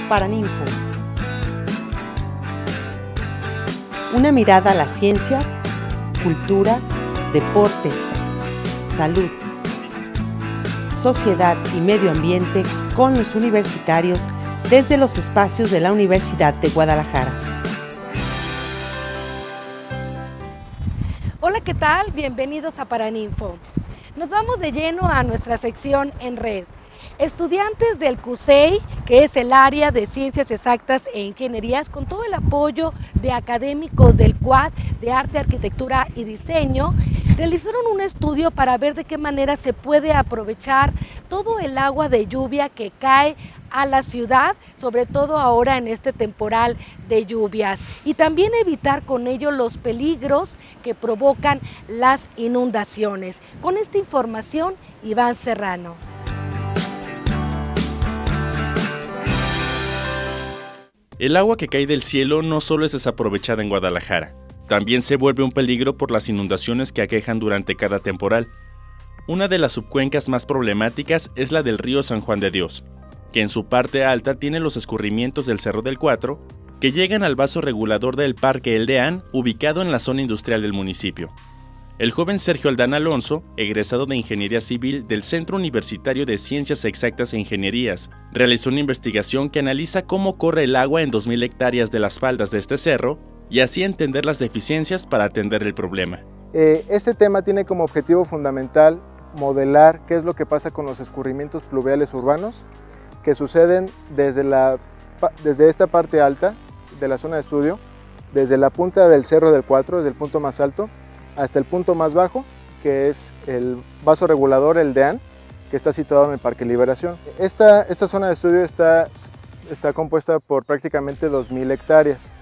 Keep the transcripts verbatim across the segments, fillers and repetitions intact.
Paraninfo. Una mirada a la ciencia, cultura, deportes, salud, sociedad y medio ambiente con los universitarios desde los espacios de la Universidad de Guadalajara. Hola, ¿qué tal? Bienvenidos a Paraninfo. Nos vamos de lleno a nuestra sección en red. Estudiantes del C U S E I, que es el área de Ciencias Exactas e Ingenierías, con todo el apoyo de académicos del C U A D de Arte, Arquitectura y Diseño, realizaron un estudio para ver de qué manera se puede aprovechar todo el agua de lluvia que cae a la ciudad, sobre todo ahora en este temporal de lluvias, y también evitar con ello los peligros que provocan las inundaciones. Con esta información, Iván Serrano. El agua que cae del cielo no solo es desaprovechada en Guadalajara, también se vuelve un peligro por las inundaciones que aquejan durante cada temporal. Una de las subcuencas más problemáticas es la del río San Juan de Dios, que en su parte alta tiene los escurrimientos del Cerro del Cuatro, que llegan al vaso regulador del Parque El Deán, ubicado en la zona industrial del municipio. El joven Sergio Aldán Alonso, egresado de Ingeniería Civil del Centro Universitario de Ciencias Exactas e Ingenierías, realizó una investigación que analiza cómo corre el agua en dos mil hectáreas de las faldas de este cerro y así entender las deficiencias para atender el problema. Eh, este tema tiene como objetivo fundamental modelar qué es lo que pasa con los escurrimientos pluviales urbanos que suceden desde, la, desde esta parte alta de la zona de estudio, desde la punta del Cerro del Cuatro, desde el punto más alto, hasta el punto más bajo, que es el vaso regulador, el Deán, que está situado en el Parque Liberación. Esta, esta zona de estudio está, está compuesta por prácticamente dos mil hectáreas.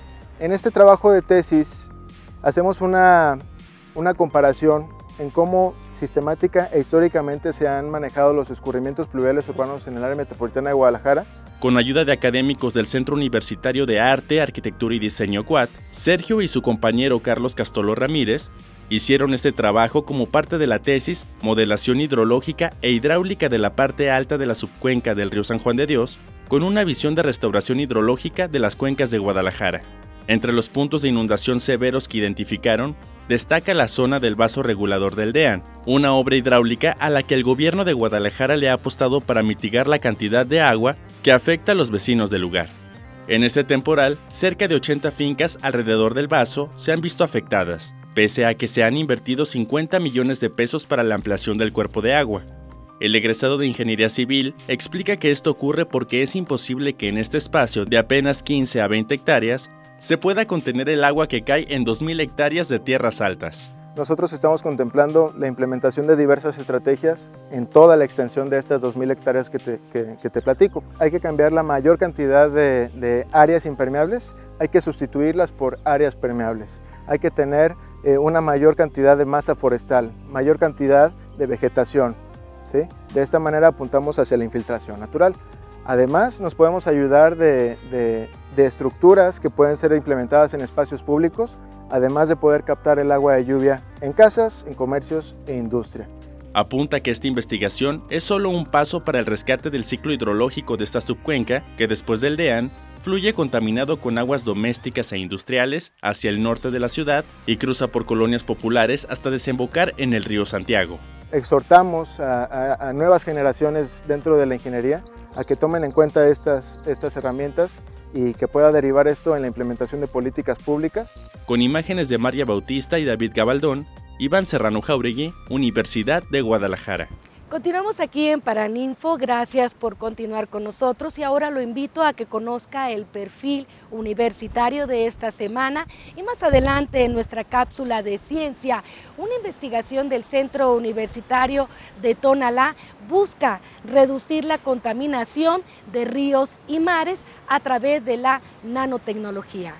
En este trabajo de tesis hacemos una, una comparación en cómo sistemática e históricamente se han manejado los escurrimientos pluviales urbanos en el área metropolitana de Guadalajara. Con ayuda de académicos del Centro Universitario de Arte, Arquitectura y Diseño C U A D, Sergio y su compañero Carlos Castolo Ramírez hicieron este trabajo como parte de la tesis Modelación hidrológica e hidráulica de la parte alta de la subcuenca del río San Juan de Dios, con una visión de restauración hidrológica de las cuencas de Guadalajara. Entre los puntos de inundación severos que identificaron, destaca la zona del vaso regulador del Deán, una obra hidráulica a la que el gobierno de Guadalajara le ha apostado para mitigar la cantidad de agua que afecta a los vecinos del lugar. En este temporal, cerca de ochenta fincas alrededor del vaso se han visto afectadas, pese a que se han invertido cincuenta millones de pesos para la ampliación del cuerpo de agua. El egresado de Ingeniería Civil explica que esto ocurre porque es imposible que en este espacio de apenas quince a veinte hectáreas se pueda contener el agua que cae en dos mil hectáreas de tierras altas. Nosotros estamos contemplando la implementación de diversas estrategias en toda la extensión de estas dos mil hectáreas que te, que, que te platico. Hay que cambiar la mayor cantidad de, de áreas impermeables, hay que sustituirlas por áreas permeables. Hay que tener eh, una mayor cantidad de masa forestal, mayor cantidad de vegetación, ¿sí? De esta manera apuntamos hacia la infiltración natural. Además, nos podemos ayudar de, de, de estructuras que pueden ser implementadas en espacios públicos, además de poder captar el agua de lluvia en casas, en comercios e industria. Apunta que esta investigación es solo un paso para el rescate del ciclo hidrológico de esta subcuenca que después del Deán fluye contaminado con aguas domésticas e industriales hacia el norte de la ciudad y cruza por colonias populares hasta desembocar en el río Santiago. Exhortamos a, a, a nuevas generaciones dentro de la ingeniería a que tomen en cuenta estas, estas herramientas y que pueda derivar esto en la implementación de políticas públicas. Con imágenes de María Bautista y David Gabaldón, Iván Serrano Jauregui, Universidad de Guadalajara. Continuamos aquí en Paraninfo, gracias por continuar con nosotros y ahora lo invito a que conozca el perfil universitario de esta semana y más adelante en nuestra cápsula de ciencia, una investigación del Centro Universitario de Tonalá busca reducir la contaminación de ríos y mares a través de la nanotecnología.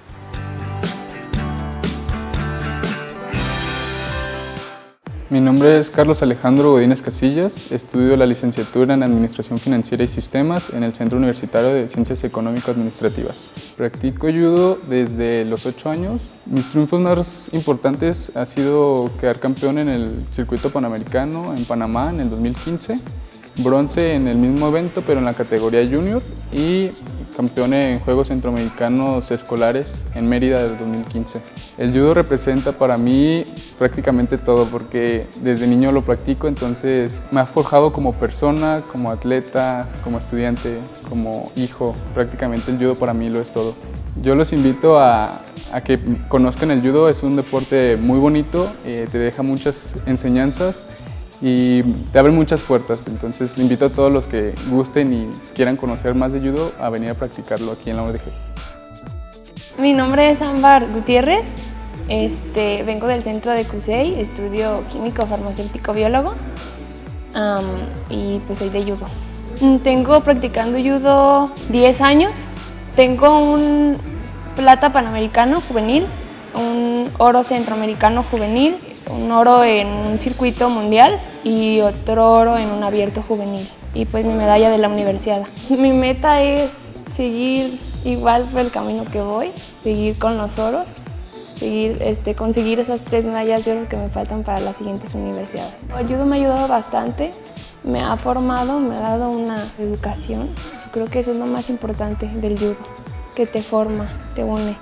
Mi nombre es Carlos Alejandro Godínez Casillas, estudio la licenciatura en Administración Financiera y Sistemas en el Centro Universitario de Ciencias Económico-Administrativas. Practico judo desde los ocho años. Mis triunfos más importantes ha sido quedar campeón en el circuito panamericano en Panamá en el dos mil quince bronce en el mismo evento, pero en la categoría junior, y campeón en Juegos Centroamericanos Escolares en Mérida del dos mil quince. El judo representa para mí prácticamente todo, porque desde niño lo practico, entonces me ha forjado como persona, como atleta, como estudiante, como hijo. Prácticamente el judo para mí lo es todo. Yo los invito a, a que conozcan el judo. Es un deporte muy bonito, eh, te deja muchas enseñanzas y te abre muchas puertas. Entonces le invito a todos los que gusten y quieran conocer más de judo a venir a practicarlo aquí en la U D G. Mi nombre es Ámbar Gutiérrez, este, vengo del centro de CUSEI, estudio químico farmacéutico biólogo um, y pues soy de judo. Tengo practicando judo diez años. Tengo un plata panamericano juvenil, un oro centroamericano juvenil, un oro en un circuito mundial y otro oro en un abierto juvenil. Y pues mi medalla de la universidad. Mi meta es seguir igual por el camino que voy, seguir con los oros, seguir, este, conseguir esas tres medallas de oro que me faltan para las siguientes universidades. El judo me ha ayudado bastante, me ha formado, me ha dado una educación. Creo que eso es lo más importante del judo, que te forma, te une.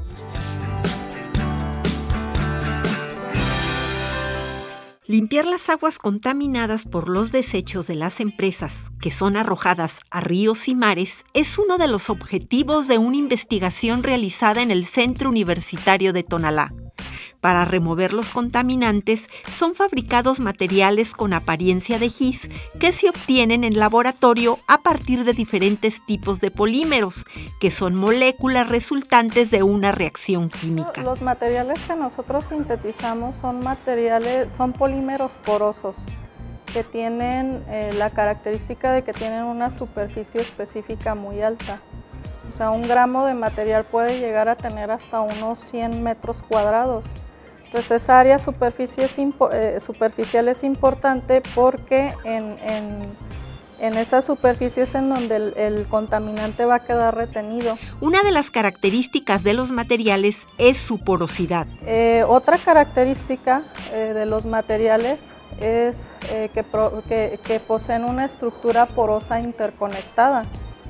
Limpiar las aguas contaminadas por los desechos de las empresas que son arrojadas a ríos y mares es uno de los objetivos de una investigación realizada en el Centro Universitario de Tonalá. Para remover los contaminantes son fabricados materiales con apariencia de gis que se obtienen en laboratorio a partir de diferentes tipos de polímeros, que son moléculas resultantes de una reacción química. Los materiales que nosotros sintetizamos son materiales, son polímeros porosos que tienen eh, la característica de que tienen una superficie específica muy alta. O sea, un gramo de material puede llegar a tener hasta unos cien metros cuadrados. Entonces esa área superficie es eh, superficial es importante porque en, en, en esa superficie es en donde el, el contaminante va a quedar retenido. Una de las características de los materiales es su porosidad. Eh, otra característica eh, de los materiales es eh, que, pro, que, que poseen una estructura porosa interconectada.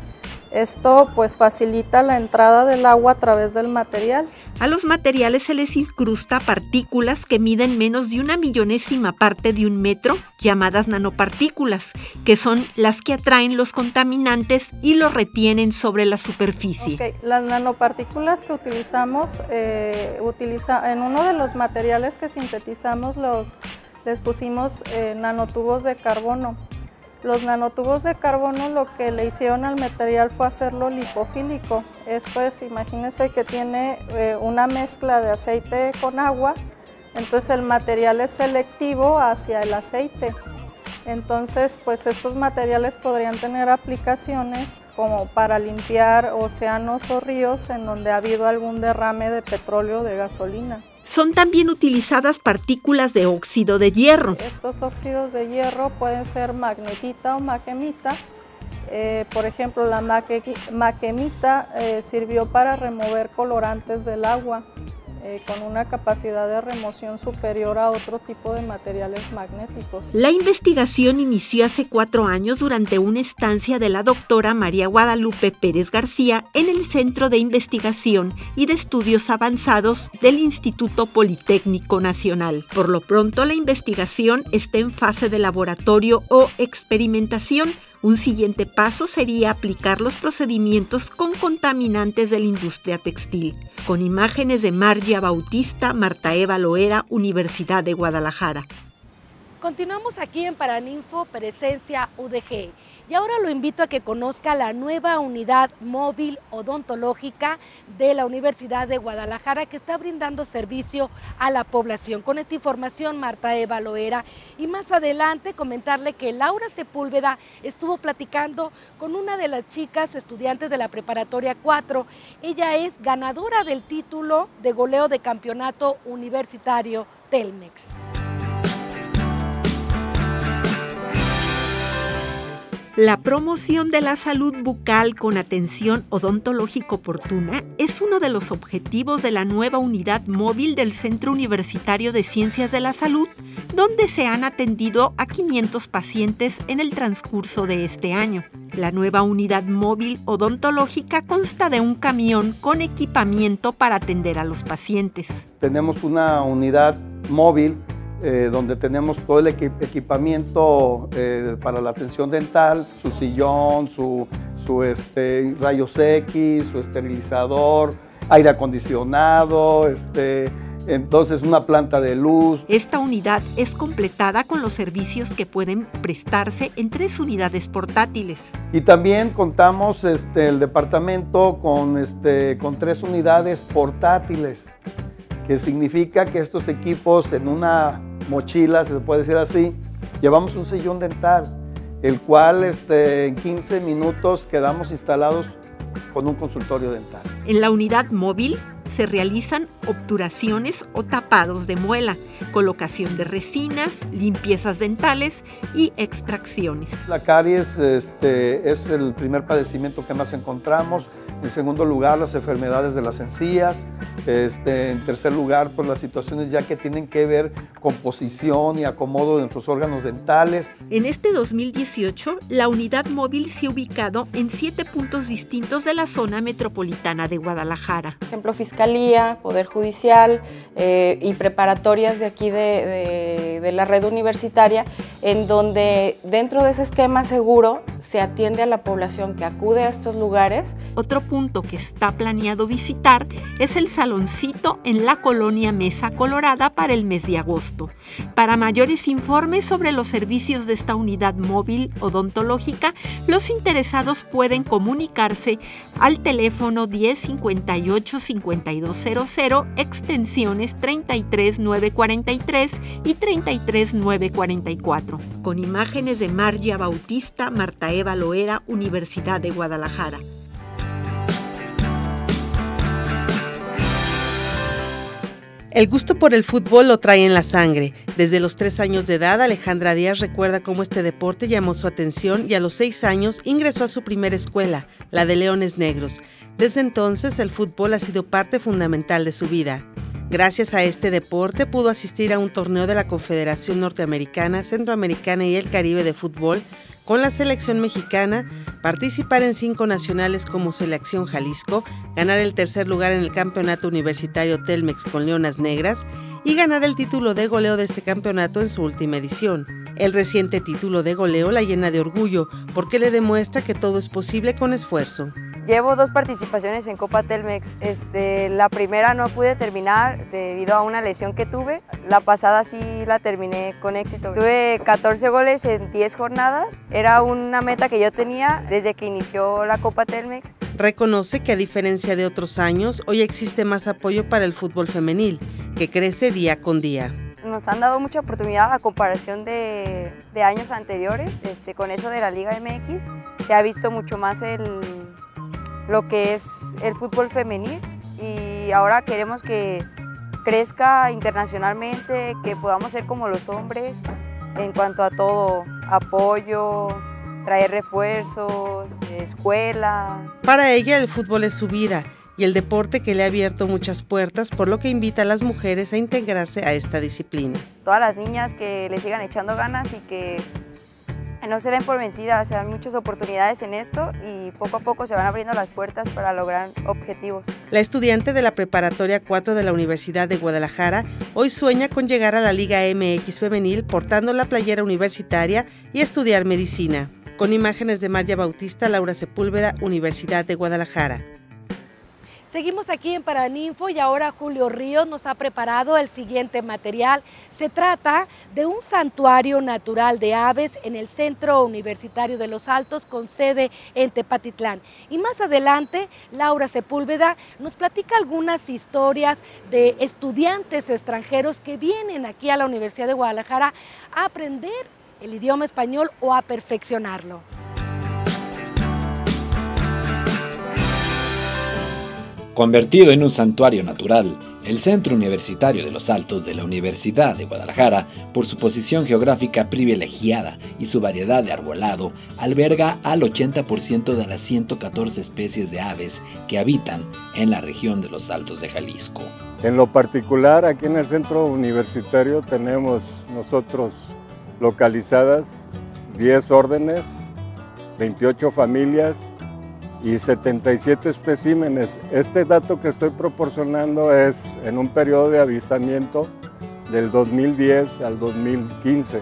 Esto pues facilita la entrada del agua a través del material. A los materiales se les incrusta partículas que miden menos de una millonésima parte de un metro, llamadas nanopartículas, que son las que atraen los contaminantes y los retienen sobre la superficie. Okay. Las nanopartículas que utilizamos, eh, utiliza, en uno de los materiales que sintetizamos los, les pusimos eh, nanotubos de carbono. Los nanotubos de carbono lo que le hicieron al material fue hacerlo lipofílico. Esto es, imagínense que tiene eh, una mezcla de aceite con agua, entonces el material es selectivo hacia el aceite. Entonces, pues estos materiales podrían tener aplicaciones como para limpiar océanos o ríos en donde ha habido algún derrame de petróleo o de gasolina. Son también utilizadas partículas de óxido de hierro. Estos óxidos de hierro pueden ser magnetita o maquemita. Eh, por ejemplo, la maque, maquemita eh, sirvió para remover colorantes del agua eh, con una capacidad de remoción superior a otro tipo de materiales magnéticos. La investigación inició hace cuatro años durante una estancia de la doctora María Guadalupe Pérez García en el Centro de Investigación y de Estudios Avanzados del Instituto Politécnico Nacional. Por lo pronto, la investigación está en fase de laboratorio o experimentación. Un siguiente paso sería aplicar los procedimientos con contaminantes de la industria textil. Con imágenes de Margia Bautista, Marta Eva Loera, Universidad de Guadalajara. Continuamos aquí en Paraninfo, Presencia U D G. Y ahora lo invito a que conozca la nueva unidad móvil odontológica de la Universidad de Guadalajara que está brindando servicio a la población. Con esta información, Marta Eva Loera. Y más adelante comentarle que Laura Sepúlveda estuvo platicando con una de las chicas estudiantes de la Preparatoria cuatro. Ella es ganadora del título de goleo de campeonato universitario Telmex. La promoción de la salud bucal con atención odontológica oportuna es uno de los objetivos de la nueva unidad móvil del Centro Universitario de Ciencias de la Salud, donde se han atendido a quinientos pacientes en el transcurso de este año. La nueva unidad móvil odontológica consta de un camión con equipamiento para atender a los pacientes. Tenemos una unidad móvil Eh, donde tenemos todo el equi equipamiento eh, para la atención dental, su sillón, su, su este, rayos X, su esterilizador, aire acondicionado, este, entonces una planta de luz. Esta unidad es completada con los servicios que pueden prestarse en tres unidades portátiles. Y también contamos este, el departamento con, este, con tres unidades portátiles, que significa que estos equipos en una mochila, se puede decir así, llevamos un sillón dental, el cual este, en quince minutos quedamos instalados con un consultorio dental. En la unidad móvil se realizan obturaciones o tapados de muela, colocación de resinas, limpiezas dentales y extracciones. La caries este, es el primer padecimiento que más encontramos. En segundo lugar, las enfermedades de las encías. Este, en tercer lugar, pues las situaciones ya que tienen que ver con posición y acomodo de nuestros órganos dentales. En este dos mil dieciocho, la unidad móvil se ha ubicado en siete puntos distintos de la zona metropolitana de Guadalajara. Por ejemplo, Fiscalía, Poder Judicial eh, y preparatorias de aquí de, de, de la red universitaria, en donde dentro de ese esquema seguro se atiende a la población que acude a estos lugares. Otro punto que está planeado visitar es el saloncito en la colonia Mesa Colorada para el mes de agosto. Para mayores informes sobre los servicios de esta unidad móvil odontológica, los interesados pueden comunicarse al teléfono diez cincuenta y ocho cincuenta y dos cero cero, extensiones treinta y tres mil novecientos cuarenta y tres y treinta y tres mil novecientos cuarenta y cuatro. Con imágenes de Margia Bautista, Marta Eva Loera, Universidad de Guadalajara. El gusto por el fútbol lo trae en la sangre. Desde los tres años de edad, Alejandra Díaz recuerda cómo este deporte llamó su atención y a los seis años ingresó a su primera escuela, la de Leones Negros. Desde entonces, el fútbol ha sido parte fundamental de su vida. Gracias a este deporte pudo asistir a un torneo de la Confederación Norteamericana, Centroamericana y el Caribe de Fútbol con la selección mexicana, participar en cinco nacionales como Selección Jalisco, ganar el tercer lugar en el campeonato universitario Telmex con Leonas Negras y ganar el título de goleo de este campeonato en su última edición. El reciente título de goleo la llena de orgullo porque le demuestra que todo es posible con esfuerzo. Llevo dos participaciones en Copa Telmex. Este, la primera no pude terminar debido a una lesión que tuve. La pasada sí la terminé con éxito. Tuve catorce goles en diez jornadas. Era una meta que yo tenía desde que inició la Copa Telmex. Reconoce que a diferencia de otros años, hoy existe más apoyo para el fútbol femenil, que crece día con día. Nos han dado mucha oportunidad a comparación de, de años anteriores. Este, con eso de la Liga M X se ha visto mucho más el... lo que es el fútbol femenil y ahora queremos que crezca internacionalmente, que podamos ser como los hombres en cuanto a todo, apoyo, traer refuerzos, escuela. Para ella el fútbol es su vida y el deporte que le ha abierto muchas puertas, por lo que invita a las mujeres a integrarse a esta disciplina. Todas las niñas que le sigan echando ganas y que no se den por vencidas, hay muchas oportunidades en esto y poco a poco se van abriendo las puertas para lograr objetivos. La estudiante de la Preparatoria cuatro de la Universidad de Guadalajara hoy sueña con llegar a la Liga M X femenil portando la playera universitaria y estudiar medicina. Con imágenes de Margia Bautista, Laura Sepúlveda, Universidad de Guadalajara. Seguimos aquí en Paraninfo y ahora Julio Ríos nos ha preparado el siguiente material. Se trata de un santuario natural de aves en el Centro Universitario de Los Altos con sede en Tepatitlán. Y más adelante, Laura Sepúlveda nos platica algunas historias de estudiantes extranjeros que vienen aquí a la Universidad de Guadalajara a aprender el idioma español o a perfeccionarlo. Convertido en un santuario natural, El Centro Universitario de los Altos de la Universidad de Guadalajara, por su posición geográfica privilegiada y su variedad de arbolado, alberga al ochenta por ciento de las ciento catorce especies de aves que habitan en la región de los Altos de Jalisco. En lo particular, aquí en el Centro Universitario tenemos nosotros localizadas diez órdenes, veintiocho familias y setenta y siete especímenes. Este dato que estoy proporcionando es en un periodo de avistamiento del dos mil diez al dos mil quince.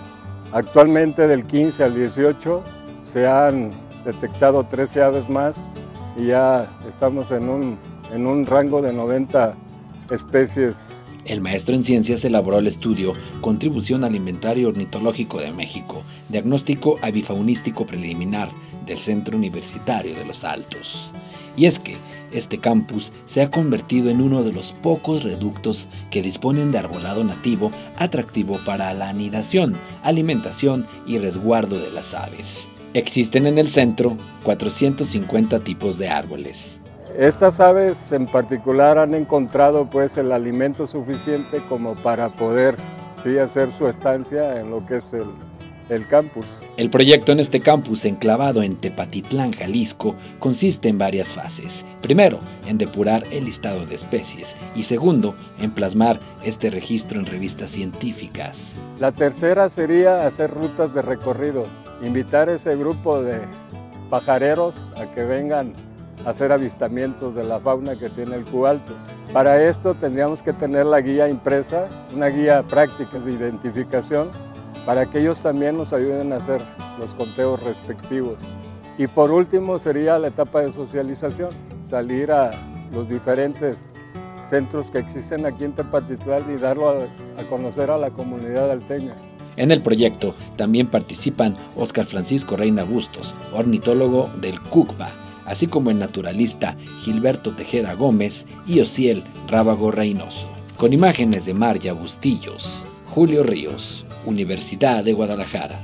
Actualmente del quince al dieciocho se han detectado trece aves más y ya estamos en un, en un rango de noventa especies. El maestro en ciencias elaboró el estudio Contribución al Inventario Ornitológico de México, diagnóstico avifaunístico preliminar del Centro Universitario de los Altos. Y es que este campus se ha convertido en uno de los pocos reductos que disponen de arbolado nativo atractivo para la anidación, alimentación y resguardo de las aves. Existen en el centro cuatrocientos cincuenta tipos de árboles. Estas aves en particular han encontrado pues el alimento suficiente como para poder sí, hacer su estancia en lo que es el, el campus. El proyecto en este campus enclavado en Tepatitlán, Jalisco, consiste en varias fases. Primero, en depurar el listado de especies y segundo, en plasmar este registro en revistas científicas. La tercera sería hacer rutas de recorrido, invitar a ese grupo de pajareros a que vengan hacer avistamientos de la fauna que tiene el Q Altos. Para esto tendríamos que tener la guía impresa, una guía práctica de identificación, para que ellos también nos ayuden a hacer los conteos respectivos. Y por último sería la etapa de socialización, salir a los diferentes centros que existen aquí en Tepatitlán y darlo a, a conocer a la comunidad alteña. En el proyecto también participan Óscar Francisco Reina Bustos, ornitólogo del CUCBA, así como el naturalista Gilberto Tejeda Gómez y Osiel Rábago Reynoso. Con imágenes de Marya Bustillos, Julio Ríos, Universidad de Guadalajara.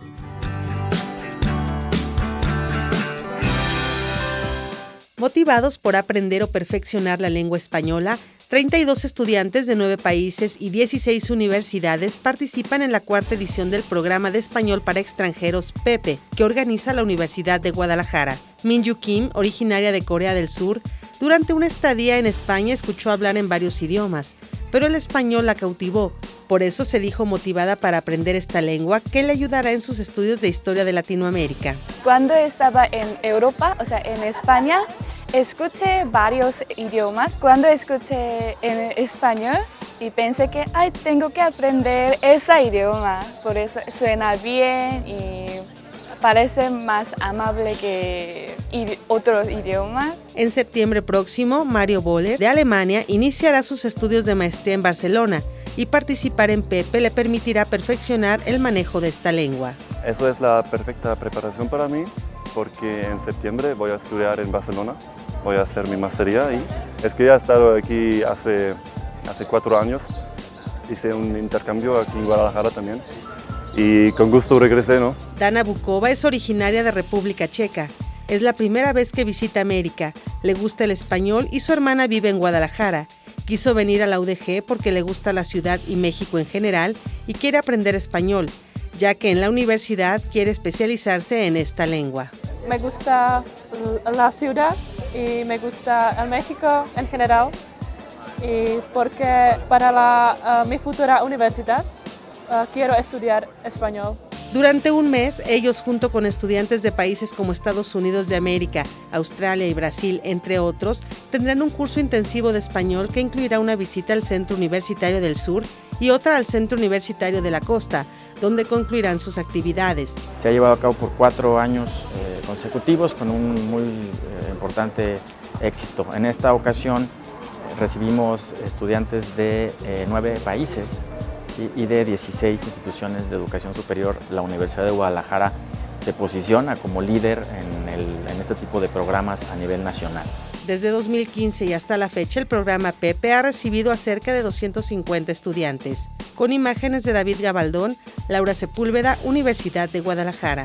Motivados por aprender o perfeccionar la lengua española, treinta y dos estudiantes de nueve países y dieciséis universidades participan en la cuarta edición del programa de español para extranjeros PEPE, que organiza la Universidad de Guadalajara. Minju Kim, originaria de Corea del Sur, durante una estadía en España escuchó hablar en varios idiomas, pero el español la cautivó. Por eso se dijo motivada para aprender esta lengua que le ayudará en sus estudios de historia de Latinoamérica. Cuando estaba en Europa, o sea, en España, escuché varios idiomas. Cuando escuché en español y pensé que ay, tengo que aprender ese idioma, por eso suena bien y parece más amable que otros idiomas. En septiembre próximo, Mario Boller, de Alemania, iniciará sus estudios de maestría en Barcelona y participar en PEPE le permitirá perfeccionar el manejo de esta lengua. Eso es la perfecta preparación para mí, porque en septiembre voy a estudiar en Barcelona, voy a hacer mi maestría y es que ya he estado aquí hace, hace cuatro años, hice un intercambio aquí en Guadalajara también y con gusto regresé, ¿no? Dana Bukova es originaria de República Checa, es la primera vez que visita América, le gusta el español y su hermana vive en Guadalajara. Quiso venir a la U D G porque le gusta la ciudad y México en general y quiere aprender español, ya que en la universidad quiere especializarse en esta lengua. Me gusta la ciudad y me gusta el México en general, y porque para la, uh, mi futura universidad uh, quiero estudiar español. Durante un mes, ellos junto con estudiantes de países como Estados Unidos de América, Australia y Brasil, entre otros, tendrán un curso intensivo de español que incluirá una visita al Centro Universitario del Sur y otra al Centro Universitario de la Costa, donde concluirán sus actividades. Se ha llevado a cabo por cuatro años eh, consecutivos con un muy eh, importante éxito. En esta ocasión eh, recibimos estudiantes de eh, nueve países y de dieciséis instituciones de educación superior. La Universidad de Guadalajara se posiciona como líder en, el, en este tipo de programas a nivel nacional. Desde dos mil quince y hasta la fecha, el programa PEPE ha recibido a cerca de doscientos cincuenta estudiantes. Con imágenes de David Gabaldón, Laura Sepúlveda, Universidad de Guadalajara.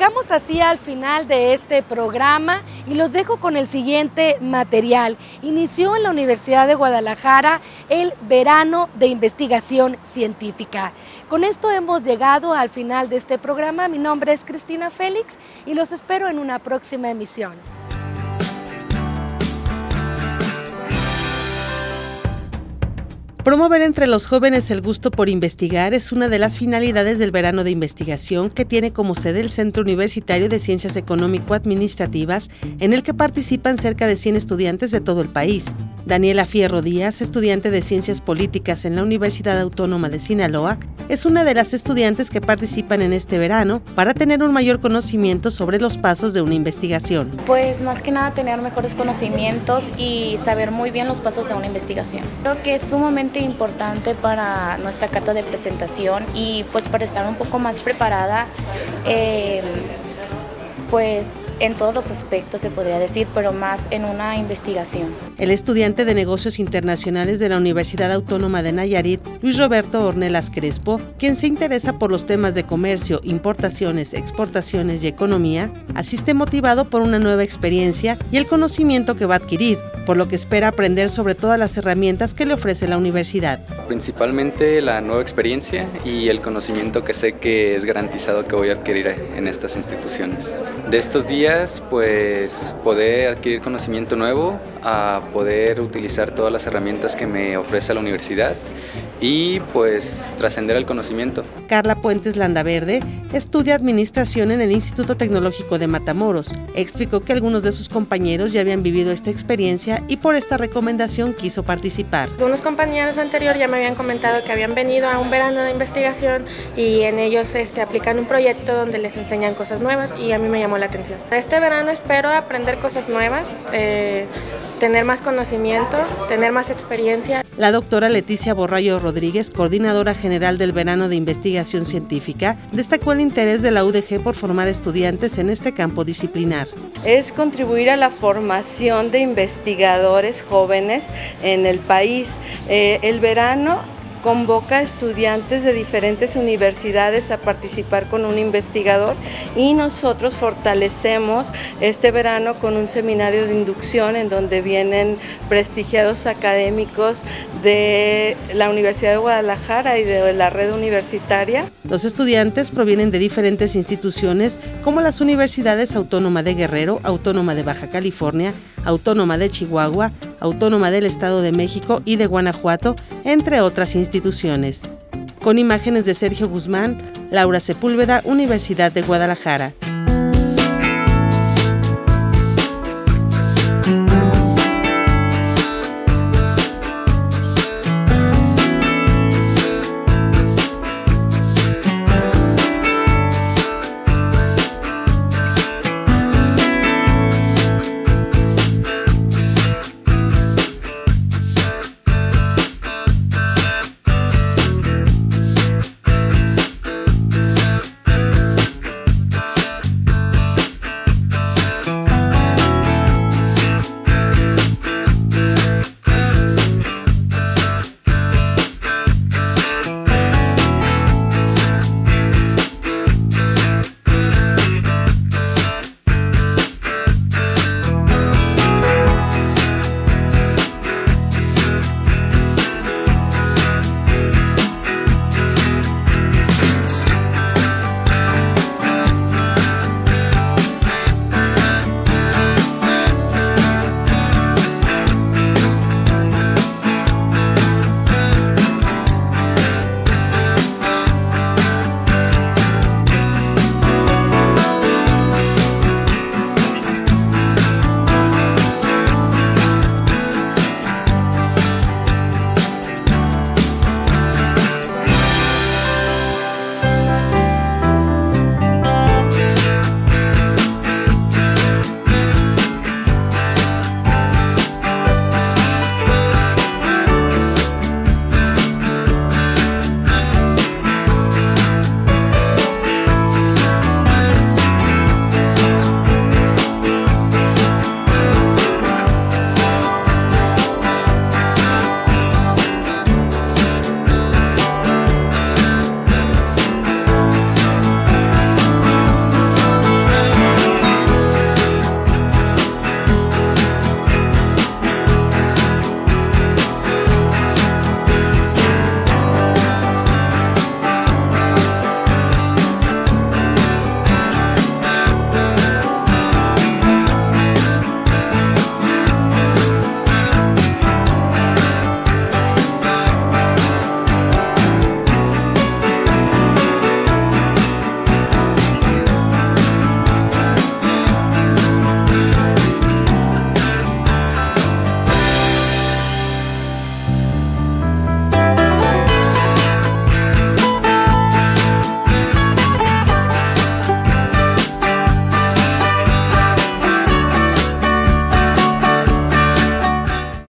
Llegamos así al final de este programa y los dejo con el siguiente material. Inició en la Universidad de Guadalajara el Verano de Investigación Científica. Con esto hemos llegado al final de este programa. Mi nombre es Cristina Félix y los espero en una próxima emisión. Promover entre los jóvenes el gusto por investigar es una de las finalidades del Verano de Investigación, que tiene como sede el Centro Universitario de Ciencias Económico-Administrativas, en el que participan cerca de cien estudiantes de todo el país. Daniela Fierro Díaz, estudiante de Ciencias Políticas en la Universidad Autónoma de Sinaloa, es una de las estudiantes que participan en este verano para tener un mayor conocimiento sobre los pasos de una investigación. Pues más que nada tener mejores conocimientos y saber muy bien los pasos de una investigación. Creo que es sumamente importante para nuestra cata de presentación y pues para estar un poco más preparada, eh, pues en todos los aspectos se podría decir, pero más en una investigación. El estudiante de Negocios Internacionales de la Universidad Autónoma de Nayarit, Luis Roberto Ornelas Crespo, quien se interesa por los temas de comercio, importaciones, exportaciones y economía, asiste motivado por una nueva experiencia y el conocimiento que va a adquirir, por lo que espera aprender sobre todas las herramientas que le ofrece la universidad. Principalmente la nueva experiencia y el conocimiento que sé que es garantizado que voy a adquirir en estas instituciones. De estos días, pues poder adquirir conocimiento nuevo, a poder utilizar todas las herramientas que me ofrece la universidad y pues trascender el conocimiento. Carla Puentes Landaverde estudia Administración en el Instituto Tecnológico de Matamoros. Explicó que algunos de sus compañeros ya habían vivido esta experiencia y por esta recomendación quiso participar. Unos compañeros anteriores ya me habían comentado que habían venido a un verano de investigación y en ellos este, aplican un proyecto donde les enseñan cosas nuevas y a mí me llamó la atención. Este verano espero aprender cosas nuevas, eh, tener más conocimiento, tener más experiencia. La doctora Leticia Borrayo Rodríguez, coordinadora general del Verano de Investigación Científica, destacó el interés de la U D G por formar estudiantes en este campo disciplinar. Es contribuir a la formación de investigadores jóvenes en el país. Eh, el verano convoca a estudiantes de diferentes universidades a participar con un investigador y nosotros fortalecemos este verano con un seminario de inducción en donde vienen prestigiados académicos de la Universidad de Guadalajara y de la red universitaria. Los estudiantes provienen de diferentes instituciones como las Universidades Autónoma de Guerrero, Autónoma de Baja California, Autónoma de Chihuahua, Autónoma del Estado de México y de Guanajuato, entre otras instituciones. Con imágenes de Sergio Guzmán, Laura Sepúlveda, Universidad de Guadalajara.